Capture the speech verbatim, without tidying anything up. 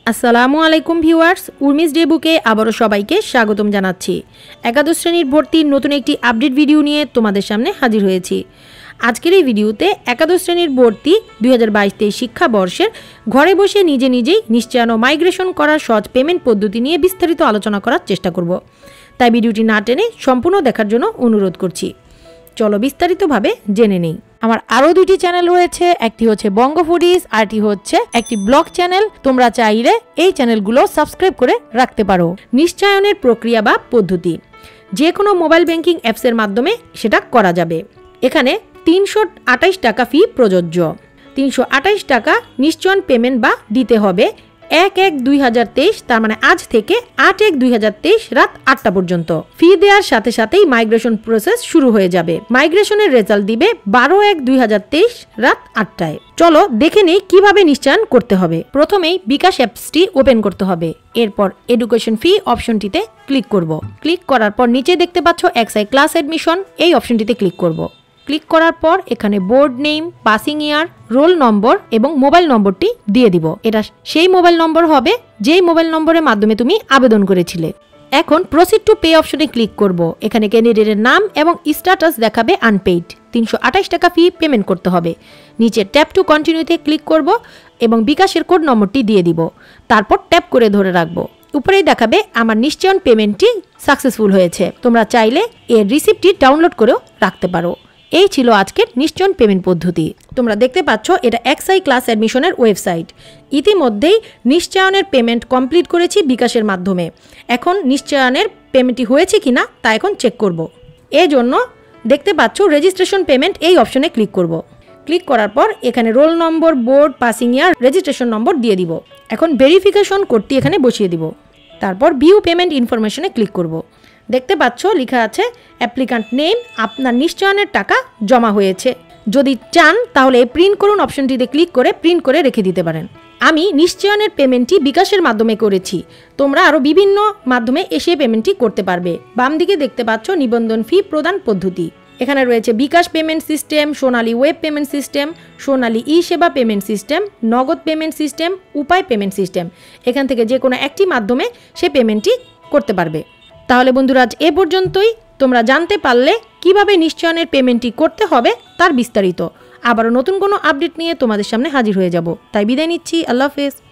আসসালামু আলাইকুম viewers, Urmi's day বুকে আবারও সবাইকে স্বাগতম জানাচ্ছি। একাদশ শ্রেণীর ভর্তির নতুন একটি আপডেট ভিডিও নিয়ে তোমাদের সামনে হাজির হয়েছি। আজকের এই ভিডিওতে একাদশ শ্রেণীর ভর্তি দুই হাজার বাইশ তেইশ শিক্ষাবর্ষের ঘরে বসে নিজে নিজেই নিশ্চয়ায়ন ও মাইগ্রেশন করার সহজ পেমেন্ট পদ্ধতি নিয়ে বিস্তারিত আলোচনা করার চেষ্টা করব। তাই ভিডিওটি না টেনে সম্পূর্ণ দেখার জন্য অনুরোধ করছি। চলো বিস্তারিতভাবে জেনে নেই। আমার আরও দুইটি চ্যানেল রয়েছে, একটি হচ্ছে বঙ্গো ফুডিস, আরটি হচ্ছে একটি ব্লগ চ্যানেল। তোমরা চাইলে এই চ্যানেলগুলো সাবস্ক্রাইব করে রাখতে পারো। নিশ্চয়নের প্রক্রিয়া বা পদ্ধতি যে কোনো মোবাইল ব্যাংকিং অ্যাপসের মাধ্যমে সেটা করা যাবে। এখানে তিনশো আটাইশ টাকা ফি প্রযোজ্য। তিনশো আটাইশ টাকা নিশ্চয়ন পেমেন্ট বা দিতে হবে এক এক দুই হাজার তেইশ, তার মানে আজ থেকে আট এক দুই হাজার তেইশ রাত আটটা পর্যন্ত। ফি দেওয়ার সাথে সাথেই মাইগ্রেশন প্রসেস শুরু হয়ে যাবে। মাইগ্রেশনের রেজাল্ট দিবে বারো এক দুই হাজার তেইশ রাত আটটায়। চলো দেখে নেই কিভাবে নিশ্চয়ন করতে হবে। প্রথমেই বিকাশ অ্যাপসটি ওপেন করতে হবে। এরপর এডুকেশন ফি অপশনটিতে ক্লিক করব। ক্লিক করার পর নিচে দেখতে পাচ্ছ এক্সআই ক্লাস অ্যাডমিশন, এই অপশনটিতে ক্লিক করব। ক্লিক করার পর এখানে board name, passing year, roll number এবং মোবাইল নম্বরটি দিয়ে দিব। এটা সেই মোবাইল নম্বর হবে যেই মোবাইল নম্বরের মাধ্যমে তুমি আবেদন করেছিলে। এখন প্রসিড টু পে অপশনে ক্লিক করব। এখানে ক্যান্ডিডেটের নাম এবং স্ট্যাটাস দেখাবে আনপেইড। তিনশো আঠাশ টাকা ফি পেমেন্ট করতে হবে। নিচে ট্যাপ টু কন্টিনিউতে ক্লিক করব এবং বিকাশের কোড নম্বরটি দিয়ে দিব। তারপর ট্যাপ করে ধরে রাখবো। উপরেই দেখাবে আমার নিশ্চয়ন পেমেন্টটি সাকসেসফুল হয়েছে। তোমরা চাইলে এর রিসিপ্টটি ডাউনলোড করেও রাখতে পারো। এই ছিল আজকের নিশ্চয়ন পেমেন্ট পদ্ধতি। তোমরা দেখতে পাচ্ছ এটা এক্সআই ক্লাস অ্যাডমিশনের ওয়েবসাইট। ইতিমধ্যেই নিশ্চয়নের পেমেন্ট কমপ্লিট করেছি বিকাশের মাধ্যমে। এখন নিশ্চয়নের পেমেন্টটি হয়েছে কিনা তা এখন চেক করব। এই জন্য দেখতে পাচ্ছ রেজিস্ট্রেশন পেমেন্ট, এই অপশনে ক্লিক করব। ক্লিক করার পর এখানে roll number, board, passing year, registration number দিয়ে দিব। এখন ভেরিফিকেশন কোডটি এখানে বসিয়ে দিব। তারপর ভিউ পেমেন্ট ইনফরমেশনে ক্লিক করব। দেখতে পাচ্ছ লেখা আছে অ্যাপ্লিক্যান্ট নেম, আপনার নিশ্চয়নের টাকা জমা হয়েছে। যদি চান তাহলে এই প্রিন্ট করুন অপশনটিতে ক্লিক করে প্রিন্ট করে রেখে দিতে পারেন। আমি নিশ্চয়নের পেমেন্টটি বিকাশের মাধ্যমে করেছি। তোমরা আরও বিভিন্ন মাধ্যমে এসে পেমেন্টটি করতে পারবে। বাম দিকে দেখতে পাচ্ছ নিবন্ধন ফি প্রদান পদ্ধতি। এখানে রয়েছে bKash payment system, Sonali web payment system, Sonali e Sheba payment system, Nagad payment system, Upay payment system. এখান থেকে যে কোনো একটি মাধ্যমে সে পেমেন্টটি করতে পারবে। তাহলে বন্ধুরা আজ এ পর্যন্তই। তোমরা জানতে পারলে কিভাবে নিশ্চয়নের পেমেন্টটি করতে হবে তার বিস্তারিত। আবারও নতুন কোনো আপডেট নিয়ে তোমাদের সামনে হাজির হয়ে যাব। তাই বিদায় নিচ্ছি। আল্লাহ হাফেজ।